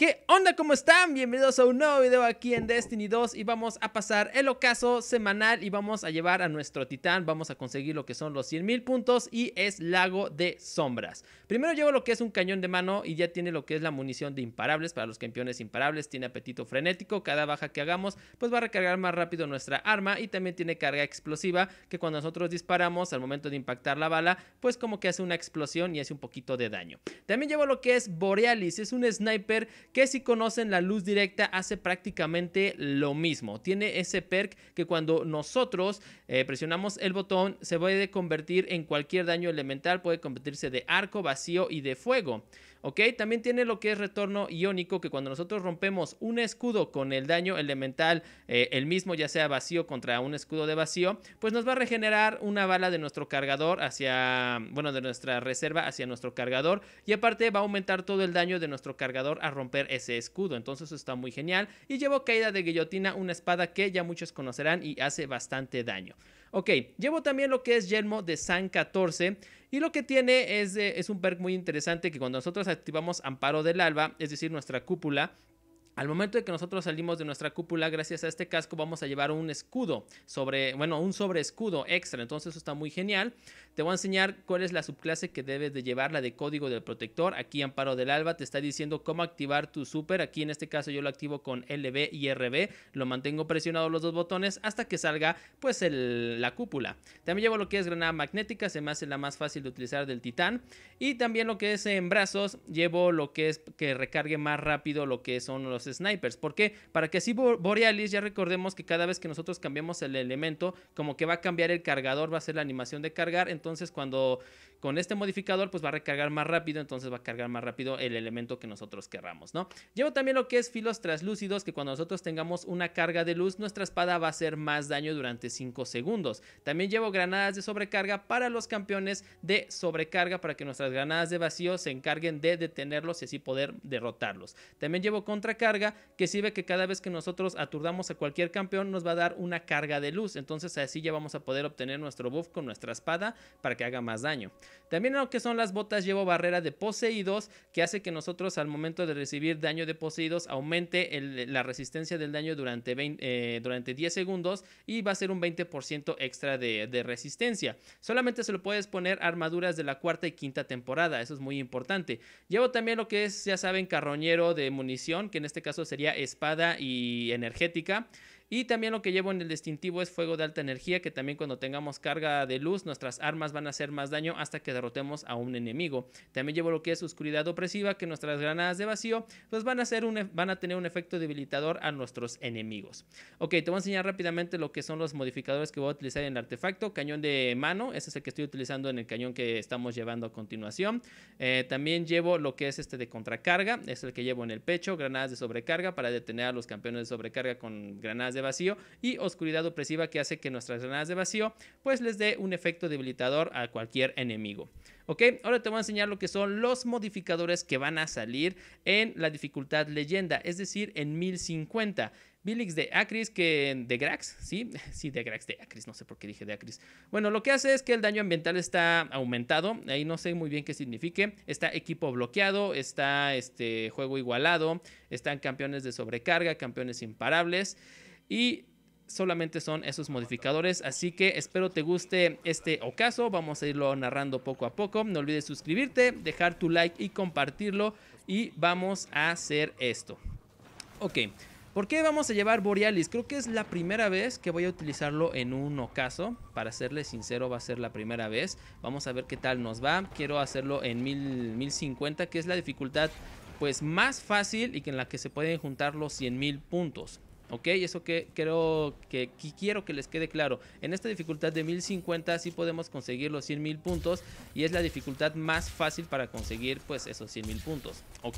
¿Qué onda? ¿Cómo están? Bienvenidos a un nuevo video aquí en Destiny 2 y vamos a pasar el ocaso semanal y vamos a llevar a nuestro titán, vamos a conseguir lo que son los 100,000 puntos y es Lago de Sombras. Primero llevo lo que es un cañón de mano y ya tiene lo que es la munición de imparables para los campeones imparables, tiene apetito frenético, cada baja que hagamos pues va a recargar más rápido nuestra arma y también tiene carga explosiva que cuando nosotros disparamos al momento de impactar la bala pues como que hace una explosión y hace un poquito de daño. También llevo lo que es Borealis, es un sniper que si conocen la luz directa hace prácticamente lo mismo. Tiene ese perk que cuando nosotros presionamos el botón se puede convertir en cualquier daño elemental, puede convertirse de arco, vacío y de fuego. Ok, también tiene lo que es retorno iónico, que cuando nosotros rompemos un escudo con el daño elemental, el mismo ya sea vacío contra un escudo de vacío, pues nos va a regenerar una bala de nuestro cargador hacia, bueno, de nuestra reserva hacia nuestro cargador, y aparte va a aumentar todo el daño de nuestro cargador a romper ese escudo. Entonces eso está muy genial. Y llevo caída de guillotina, una espada que ya muchos conocerán y hace bastante daño. Ok, llevo también lo que es Yelmo de San 14 y lo que tiene es un perk muy interesante que cuando nosotros activamos Amparo del Alba, es decir, nuestra cúpula, al momento de que nosotros salimos de nuestra cúpula, gracias a este casco vamos a llevar un escudo un sobre escudo extra, entonces eso está muy genial. Te voy a enseñar cuál es la subclase que debes de llevar, la de código del protector. Aquí Amparo del Alba te está diciendo cómo activar tu super. Aquí en este caso yo lo activo con LB y RB, lo mantengo presionado los dos botones hasta que salga pues la cúpula. También llevo lo que es granada magnética, se me hace la más fácil de utilizar del titán. Y también lo que es en brazos, llevo lo que es que recargue más rápido lo que son los snipers. ¿Por qué? Para que así Borealis, ya recordemos que cada vez que nosotros cambiamos el elemento, como que va a cambiar el cargador, va a hacer la animación de cargar. Entonces cuando con este modificador pues va a recargar más rápido, entonces va a cargar más rápido el elemento que nosotros querramos, ¿no? Llevo también lo que es filos translúcidos, que cuando nosotros tengamos una carga de luz, nuestra espada va a hacer más daño durante 5 segundos. También llevo granadas de sobrecarga para los campeones de sobrecarga, para que nuestras granadas de vacío se encarguen de detenerlos y así poder derrotarlos. También llevo contracarga, que sirve que cada vez que nosotros aturdamos a cualquier campeón nos va a dar una carga de luz, entonces así ya vamos a poder obtener nuestro buff con nuestra espada para que haga más daño. También en lo que son las botas llevo barrera de poseídos, que hace que nosotros al momento de recibir daño de poseídos aumente la resistencia del daño durante 10 segundos y va a ser un 20% extra de resistencia. Solamente se lo puedes poner a armaduras de la cuarta y quinta temporada, eso es muy importante. Llevo también lo que es, ya saben, carroñero de munición, que en este caso sería espada y energética. Y también lo que llevo en el distintivo es fuego de alta energía, que también cuando tengamos carga de luz, nuestras armas van a hacer más daño hasta que derrotemos a un enemigo. También llevo lo que es oscuridad opresiva, que nuestras granadas de vacío pues van a tener un efecto debilitador a nuestros enemigos. Ok, te voy a enseñar rápidamente lo que son los modificadores que voy a utilizar en el artefacto. Cañón de mano, ese es el que estoy utilizando en el cañón que estamos llevando a continuación. También llevo lo que es este de contracarga, es el que llevo en el pecho. Granadas de sobrecarga para detener a los campeones de sobrecarga con granadas de vacío, y oscuridad opresiva, que hace que nuestras granadas de vacío pues les dé un efecto debilitador a cualquier enemigo. Ok, ahora te voy a enseñar lo que son los modificadores que van a salir en la dificultad leyenda, es decir, en 1050. Billix de Acris, que de Grax, ¿sí? Sí, de Grax, de Acris, no sé por qué dije de Acris. Bueno, lo que hace es que el daño ambiental está aumentado, ahí no sé muy bien qué signifique. Está equipo bloqueado, está juego igualado, están campeones de sobrecarga, campeones imparables, y solamente son esos modificadores, así que espero te guste este ocaso. Vamos a irlo narrando poco a poco. No olvides suscribirte, dejar tu like y compartirlo, y vamos a hacer esto. Ok, ¿por qué vamos a llevar Borealis? Creo que es la primera vez que voy a utilizarlo en un ocaso. Para serles sincero, va a ser la primera vez. Vamos a ver qué tal nos va. Quiero hacerlo en 1050, que es la dificultad pues más fácil y en la que se pueden juntar los 100,000 puntos. Ok, eso que quiero que les quede claro. En esta dificultad de 1050 sí podemos conseguir los 100,000 puntos, y es la dificultad más fácil para conseguir pues esos 100,000 puntos. Ok,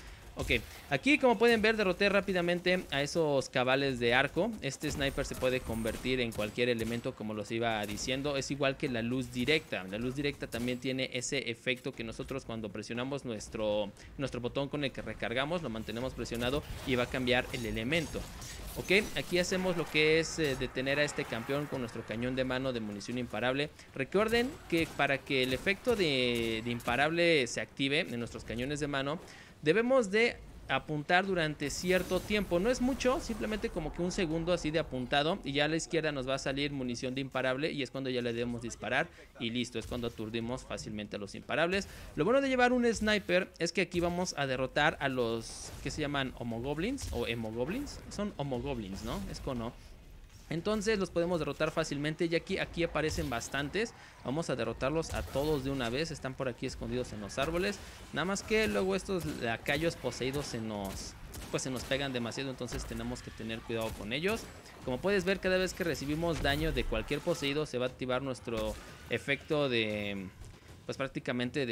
aquí como pueden ver derroté rápidamente a esos cabales de arco. Este sniper se puede convertir en cualquier elemento, como los iba diciendo. Es igual que la luz directa. La luz directa también tiene ese efecto que nosotros cuando presionamos nuestro botón con el que recargamos, lo mantenemos presionado y va a cambiar el elemento. Ok, aquí hacemos lo que es detener a este campeón con nuestro cañón de mano de munición imparable. Recuerden que para que el efecto de imparable se active en nuestros cañones de mano, debemos de apuntar durante cierto tiempo. No es mucho, simplemente como que un segundo así de apuntado, y ya a la izquierda nos va a salir munición de imparable, y es cuando ya le debemos disparar y listo, es cuando aturdimos fácilmente a los imparables. Lo bueno de llevar un sniper es que aquí vamos a derrotar a los que se llaman homogoblins o hemogoblins. Son homogoblins, ¿no? Es con O. Entonces los podemos derrotar fácilmente, y aquí aparecen bastantes. Vamos a derrotarlos a todos de una vez. Están por aquí escondidos en los árboles. Nada más que luego estos lacayos poseídos se nos pegan demasiado, entonces tenemos que tener cuidado con ellos. Como puedes ver, cada vez que recibimos daño de cualquier poseído se va a activar nuestro efecto de... pues prácticamente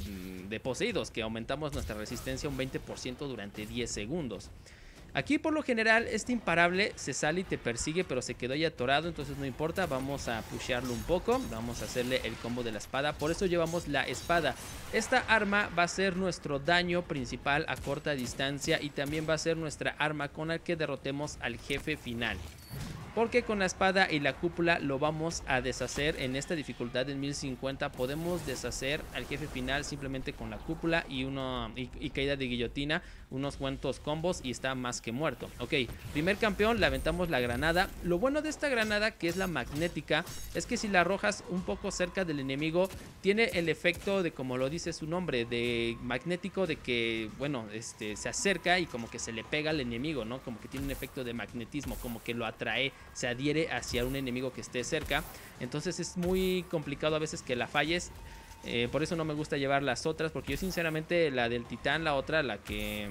de poseídos, que aumentamos nuestra resistencia un 20% durante 10 segundos. Aquí por lo general este imparable se sale y te persigue, pero se quedó ahí atorado, entonces no importa, vamos a pushearlo un poco, vamos a hacerle el combo de la espada, por eso llevamos la espada. Esta arma va a ser nuestro daño principal a corta distancia y también va a ser nuestra arma con la que derrotemos al jefe final. Porque con la espada y la cúpula lo vamos a deshacer. En esta dificultad en 1050 podemos deshacer al jefe final simplemente con la cúpula y caída de guillotina, unos cuantos combos y está más que muerto. Ok, primer campeón, le aventamos la granada. Lo bueno de esta granada, que es la magnética, es que si la arrojas un poco cerca del enemigo, tiene el efecto de, como lo dice su nombre, de magnético, de que, bueno, se acerca y como que se le pega al enemigo, ¿no? Como que tiene un efecto de magnetismo, como que lo atrae, se adhiere hacia un enemigo que esté cerca. Entonces es muy complicado a veces que la falles. Por eso no me gusta llevar las otras, porque yo sinceramente la del titán, la otra, la que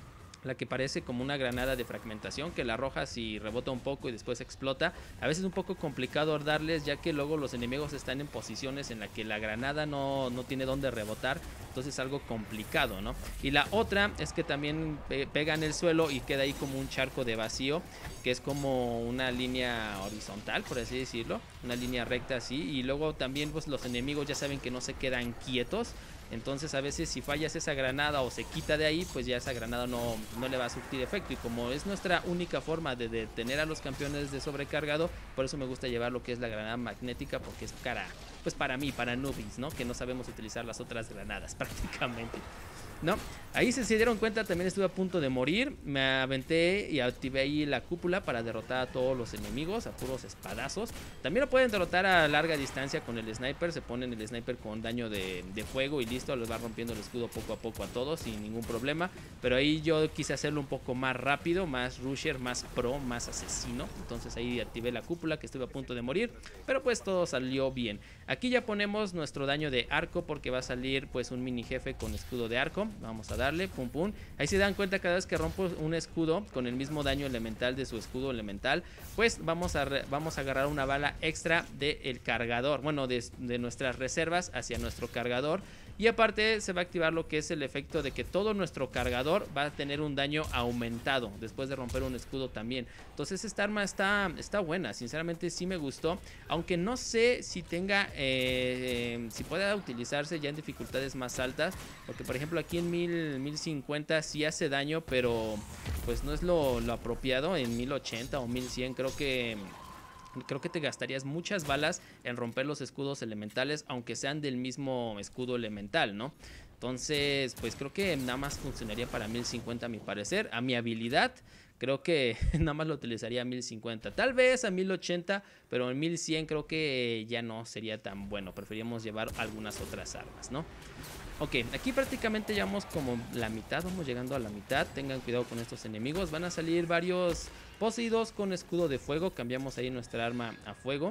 parece como una granada de fragmentación, que la arrojas y rebota un poco y después explota. A veces es un poco complicado darles, ya que luego los enemigos están en posiciones en las que la granada no tiene dónde rebotar. Entonces es algo complicado, ¿no? Y la otra es que también pega en el suelo y queda ahí como un charco de vacío, que es como una línea horizontal, por así decirlo, una línea recta así. Y luego también pues los enemigos ya saben que no se quedan quietos. Entonces a veces si fallas esa granada o se quita de ahí, pues ya esa granada no le va a surtir efecto. Y como es nuestra única forma de detener a los campeones de sobrecargado, por eso me gusta llevar lo que es la granada magnética, porque es para mí, para newbies, ¿no? Que no sabemos utilizar las otras granadas prácticamente, ¿no? Ahí se dieron cuenta, también estuve a punto de morir. Me aventé y activé ahí la cúpula para derrotar a todos los enemigos a puros espadazos. También lo pueden derrotar a larga distancia con el sniper. Se ponen el sniper con daño de fuego y listo, les va rompiendo el escudo poco a poco a todos sin ningún problema. Pero ahí yo quise hacerlo un poco más rápido, más rusher, más pro, más asesino. Entonces ahí activé la cúpula, que estuve a punto de morir, pero pues todo salió bien. Aquí ya ponemos nuestro daño de arco, porque va a salir pues un mini jefe con escudo de arco. Vamos a darle, pum pum. Ahí se dan cuenta, cada vez que rompo un escudo con el mismo daño elemental de su escudo elemental, pues vamos a agarrar una bala extra del cargador, bueno, de nuestras reservas hacia nuestro cargador. Y aparte se va a activar lo que es el efecto de que todo nuestro cargador va a tener un daño aumentado después de romper un escudo también. Entonces esta arma está buena, sinceramente sí me gustó. Aunque no sé si tenga, si pueda utilizarse ya en dificultades más altas. Porque por ejemplo aquí en 1050 sí hace daño, pero pues no es lo apropiado. En 1080 o 1100 creo que te gastarías muchas balas en romper los escudos elementales, aunque sean del mismo escudo elemental, ¿no? Entonces, pues creo que nada más funcionaría para 1050 a mi parecer. A mi habilidad, creo que nada más lo utilizaría a 1050. Tal vez a 1080, pero en 1100 creo que ya no sería tan bueno. Preferíamos llevar algunas otras armas, ¿no? Ok, aquí prácticamente llevamos como la mitad, vamos llegando a la mitad. Tengan cuidado con estos enemigos, van a salir varios poseídos con escudo de fuego. Cambiamos ahí nuestra arma a fuego.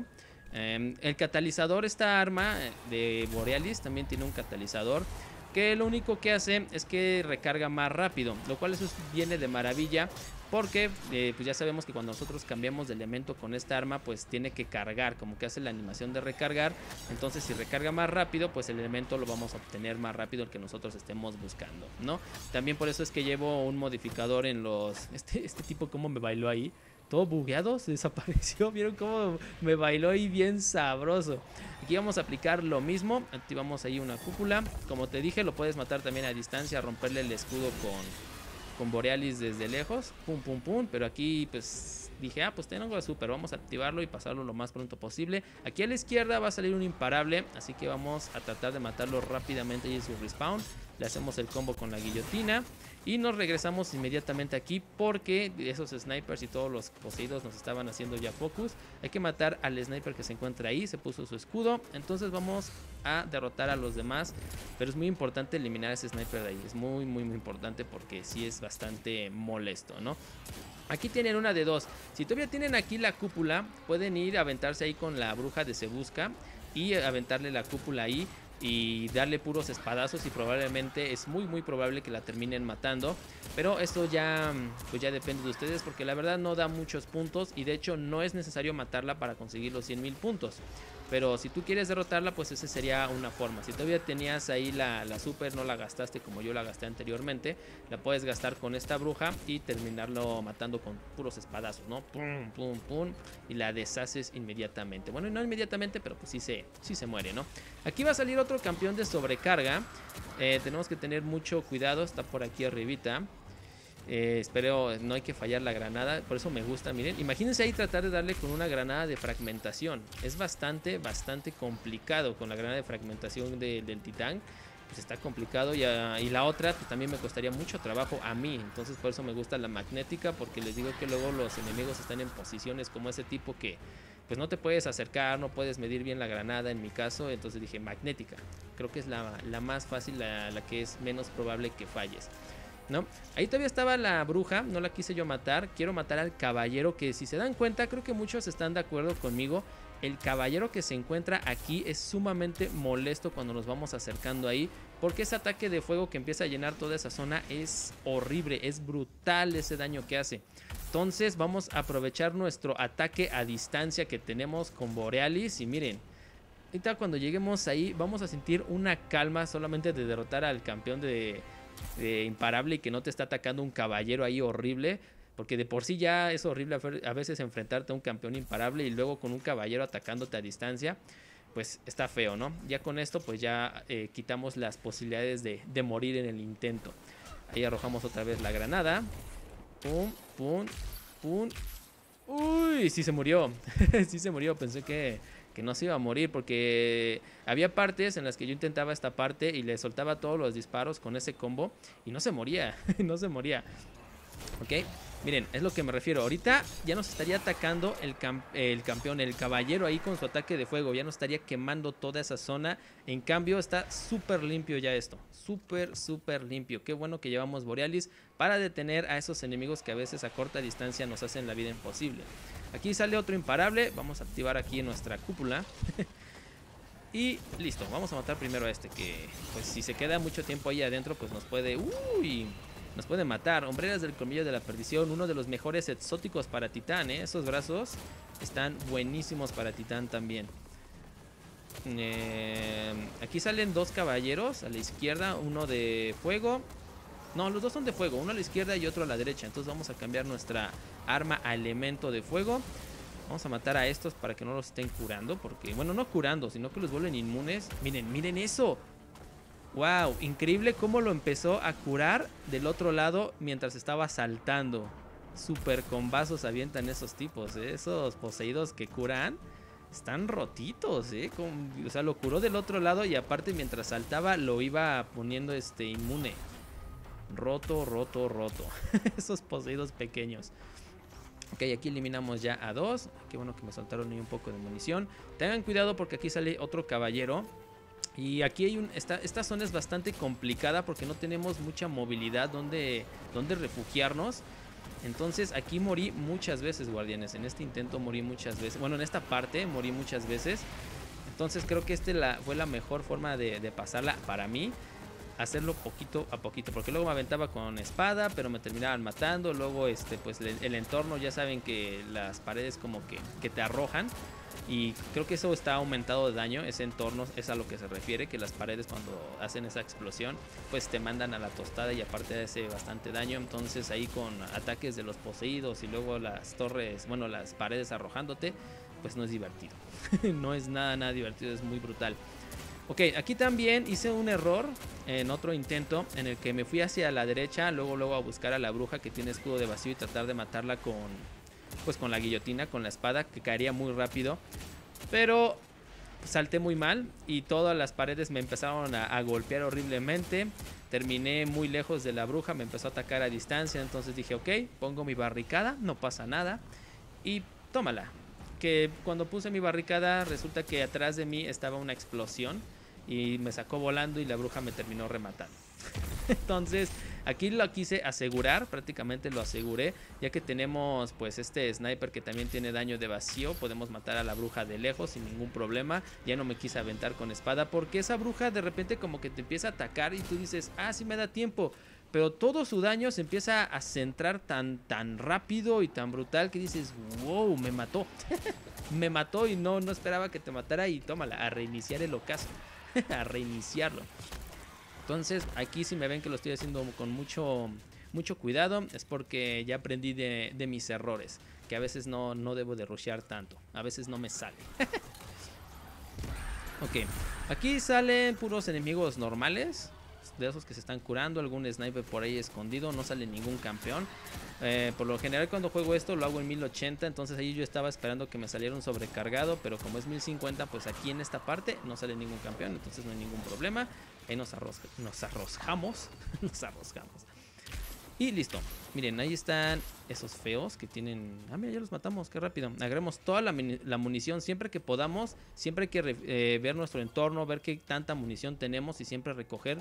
El catalizador, esta arma de Borealis también tiene un catalizador, que lo único que hace es que recarga más rápido, lo cual eso viene de maravilla, porque pues ya sabemos que cuando nosotros cambiamos de elemento con esta arma, pues tiene que cargar, como que hace la animación de recargar. Entonces si recarga más rápido, pues el elemento lo vamos a obtener más rápido el que nosotros estemos buscando, ¿no? También por eso es que llevo un modificador en los... Este tipo cómo me bailó ahí, todo bugueado, se desapareció. ¿Vieron cómo me bailó ahí bien sabroso? Aquí vamos a aplicar lo mismo. Activamos ahí una cúpula. Como te dije, lo puedes matar también a distancia, romperle el escudo con Borealis desde lejos. Pum, pum, pum. Pero aquí pues dije, pues tengo algo de super. Vamos a activarlo y pasarlo lo más pronto posible. Aquí a la izquierda va a salir un imparable, así que vamos a tratar de matarlo rápidamente y en su respawn. Le hacemos el combo con la guillotina. Y nos regresamos inmediatamente aquí porque esos snipers y todos los poseídos nos estaban haciendo ya focus. Hay que matar al sniper que se encuentra ahí, se puso su escudo. Entonces vamos a derrotar a los demás. Pero es muy importante eliminar a ese sniper de ahí. Es muy importante porque sí es bastante molesto, ¿no? Aquí tienen una de dos. Si todavía tienen aquí la cúpula, pueden ir a aventarse ahí con la bruja de Se Busca y aventarle la cúpula ahí y darle puros espadazos y probablemente es muy probable que la terminen matando, pero esto ya pues ya depende de ustedes porque la verdad no da muchos puntos y de hecho no es necesario matarla para conseguir los 100,000 puntos. Pero si tú quieres derrotarla, pues esa sería una forma. Si todavía tenías ahí la super, no la gastaste como yo la gasté anteriormente, la puedes gastar con esta bruja y terminarlo matando con puros espadazos, ¿no? Pum, pum, pum. Y la deshaces inmediatamente. Bueno, no inmediatamente, pero pues sí se muere, ¿no? Aquí va a salir otro campeón de sobrecarga. Tenemos que tener mucho cuidado, está por aquí arribita. Espero no hay que fallar la granada, por eso me gusta, miren, imagínense ahí tratar de darle con una granada de fragmentación, es bastante complicado con la granada de fragmentación del titán, pues está complicado y la otra pues también me costaría mucho trabajo a mí, entonces por eso me gusta la magnética, porque les digo que luego los enemigos están en posiciones como ese tipo que pues no te puedes acercar, no puedes medir bien la granada en mi caso, entonces dije magnética, creo que es la más fácil, la que es menos probable que falles, ¿no? Ahí todavía estaba la bruja, no la quise yo matar, quiero matar al caballero que si se dan cuenta, creo que muchos están de acuerdo conmigo, el caballero que se encuentra aquí es sumamente molesto cuando nos vamos acercando ahí, porque ese ataque de fuego que empieza a llenar toda esa zona es horrible, es brutal ese daño que hace. Entonces vamos a aprovechar nuestro ataque a distancia que tenemos con Borealis y miren, ahorita cuando lleguemos ahí vamos a sentir una calma solamente de derrotar al campeón de imparable y que no te está atacando un caballero ahí horrible, porque de por sí ya es horrible a veces enfrentarte a un campeón imparable y luego con un caballero atacándote a distancia, pues está feo, ¿no? Ya con esto pues ya quitamos las posibilidades de morir en el intento. Ahí arrojamos otra vez la granada, pum, pum, pum. Uy, sí se murió. Sí se murió, pensé que no se iba a morir porque había partes en las que yo intentaba esta parte y le soltaba todos los disparos con ese combo y no se moría, no se moría. Ok, miren, es lo que me refiero. Ahorita ya nos estaría atacando el campeón, el caballero ahí con su ataque de fuego. Ya nos estaría quemando toda esa zona. En cambio está súper limpio ya esto. Súper limpio. Qué bueno que llevamos Borealis para detener a esos enemigos que a veces a corta distancia nos hacen la vida imposible. Aquí sale otro imparable. Vamos a activar aquí nuestra cúpula. Y listo, vamos a matar primero a este que pues si se queda mucho tiempo ahí adentro pues nos puede... Uy, nos puede matar. Hombreras del colmillo de la perdición, uno de los mejores exóticos para titán, ¿eh? Esos brazos están buenísimos para titán también. Aquí salen dos caballeros a la izquierda, uno de fuego. No, los dos son de fuego, uno a la izquierda y otro a la derecha. Entonces vamos a cambiar nuestra arma a elemento de fuego. Vamos a matar a estos para que no los estén curando, porque, bueno, no curando, sino que los vuelven inmunes. Miren eso. Wow, increíble cómo lo empezó a curar del otro lado mientras estaba saltando. Super combazos avientan esos tipos, ¿eh? Esos poseídos que curan están rotitos, ¿eh? O sea, lo curó del otro lado y aparte mientras saltaba lo iba poniendo inmune. Roto. Esos poseídos pequeños. Ok, aquí eliminamos ya a dos. Qué bueno que me soltaron ahí un poco de munición. Tengan cuidado porque aquí sale otro caballero. Y aquí hay esta zona es bastante complicada porque no tenemos mucha movilidad donde refugiarnos. Entonces aquí morí muchas veces, guardianes. En este intento morí muchas veces. Bueno, en esta parte morí muchas veces. Entonces creo que fue la mejor forma de pasarla para mí. Hacerlo poquito a poquito, porque luego me aventaba con espada, pero me terminaban matando. Luego pues el entorno, ya saben que las paredes como que te arrojan. Y creo que eso está aumentado de daño. Ese entorno es a lo que se refiere, que las paredes cuando hacen esa explosión pues te mandan a la tostada y aparte hace bastante daño. Entonces ahí con ataques de los poseídos y luego las torres, bueno, las paredes arrojándote, pues no es divertido. No es nada divertido, es muy brutal. Ok, aquí también hice un error en otro intento en el que me fui hacia la derecha, luego a buscar a la bruja que tiene escudo de vacío y tratar de matarla con la guillotina, con la espada, que caería muy rápido. Pero salté muy mal y todas las paredes me empezaron a golpear horriblemente. terminé muy lejos de la bruja, me empezó a atacar a distancia, entonces dije, ok, pongo mi barricada, no pasa nada, y tómala. Que cuando puse mi barricada resulta que atrás de mí estaba una explosión y me sacó volando y la bruja me terminó rematando. Entonces aquí lo quise asegurar, prácticamente lo aseguré, ya que tenemos pues este sniper que también tiene daño de vacío, podemos matar a la bruja de lejos sin ningún problema. Ya no me quise aventar con espada porque esa bruja de repente como que te empieza a atacar y tú dices, ah, sí me da tiempo, pero todo su daño se empieza a centrar tan rápido y tan brutal que dices, wow, me mató. Me mató y no esperaba que te matara, y tómala, a reiniciar el ocaso. A reiniciarlo. Entonces aquí si me ven que lo estoy haciendo con mucho cuidado, es porque ya aprendí de mis errores, que a veces no debo de rushear tanto, a veces no me sale. Ok, aquí salen puros enemigos normales, de esos que se están curando, algún sniper por ahí escondido, no sale ningún campeón. Por lo general cuando juego esto lo hago en 1080, entonces ahí yo estaba esperando que me saliera un sobrecargado, pero como es 1050, pues aquí en esta parte no sale ningún campeón, entonces no hay ningún problema. Ahí nos arrojamos. Nos arrojamos. Y listo. Miren, ahí están esos feos que tienen... Ah, mira, ya los matamos, qué rápido. Agarremos toda la munición siempre que podamos. Siempre hay que ver nuestro entorno, ver qué tanta munición tenemos y siempre recoger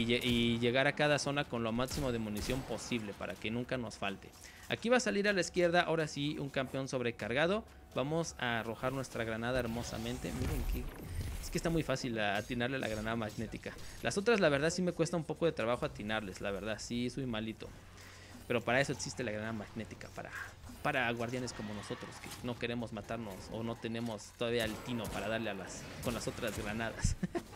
y llegar a cada zona con lo máximo de munición posible para que nunca nos falte. Aquí va a salir a la izquierda, ahora sí, un campeón sobrecargado. Vamos a arrojar nuestra granada hermosamente. Miren que... Es que está muy fácil atinarle a la granada magnética. Las otras la verdad sí me cuesta un poco de trabajo atinarles, la verdad sí soy malito. Pero para eso existe la granada magnética, para guardianes como nosotros, que no queremos matarnos o no tenemos todavía el tino para darle con las otras granadas.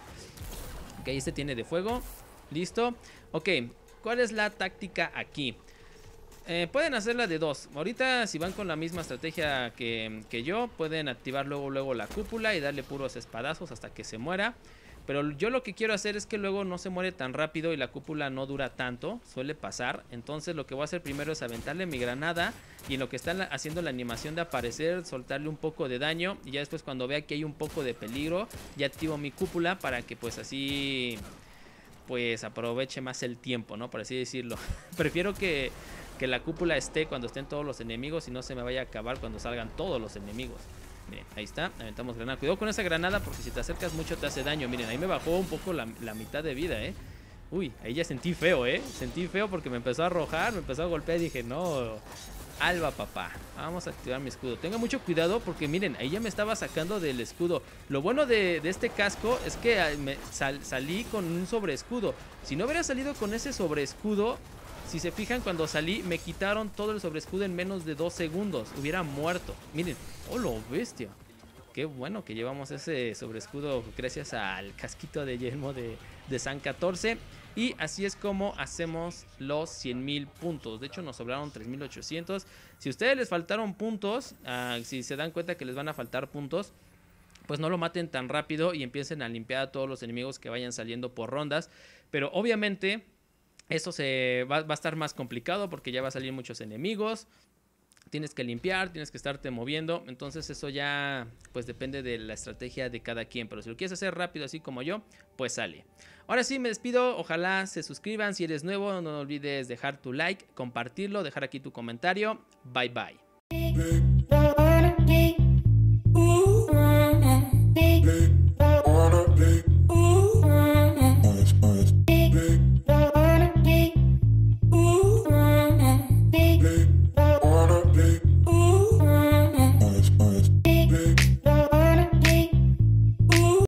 Ok, este tiene de fuego, listo. Ok, ¿cuál es la táctica aquí? Pueden hacerla de dos. Ahorita si van con la misma estrategia que yo, pueden activar luego la cúpula y darle puros espadazos hasta que se muera. Pero yo lo que quiero hacer es que luego no se muere tan rápido y la cúpula no dura tanto, suele pasar. Entonces lo que voy a hacer primero es aventarle mi granada y en lo que están haciendo la animación de aparecer, soltarle un poco de daño. Y ya después cuando vea que hay un poco de peligro, ya activo mi cúpula para que pues así pues aproveche más el tiempo, ¿no? Por así decirlo. Prefiero que la cúpula esté cuando estén todos los enemigos y no se me vaya a acabar cuando salgan todos los enemigos. Miren, ahí está, aventamos granada. Cuidado con esa granada porque si te acercas mucho te hace daño. Miren, ahí me bajó un poco la mitad de vida, Uy, ahí ya sentí feo, Sentí feo porque me empezó a arrojar, me empezó a golpear y dije, no, Alba papá. Vamos a activar mi escudo. Tenga mucho cuidado porque miren, ahí ya me estaba sacando del escudo. Lo bueno de este casco es que salí con un sobreescudo. Si no hubiera salido con ese sobreescudo, si se fijan, cuando salí me quitaron todo el sobreescudo en menos de 2 segundos. Hubiera muerto. Miren, oh, lo bestia. Qué bueno que llevamos ese sobreescudo gracias al casquito de yelmo de San 14. Y así es como hacemos los 100,000 puntos. De hecho nos sobraron 3,800. Si a ustedes les faltaron puntos, si se dan cuenta que les van a faltar puntos, pues no lo maten tan rápido y empiecen a limpiar a todos los enemigos que vayan saliendo por rondas. Pero obviamente eso va a estar más complicado porque ya va a salir muchos enemigos. Tienes que limpiar, tienes que estarte moviendo. Entonces eso ya pues depende de la estrategia de cada quien. Pero si lo quieres hacer rápido así como yo, pues sale. Ahora sí me despido, ojalá se suscriban. Si eres nuevo no olvides dejar tu like, compartirlo, dejar aquí tu comentario. Bye bye.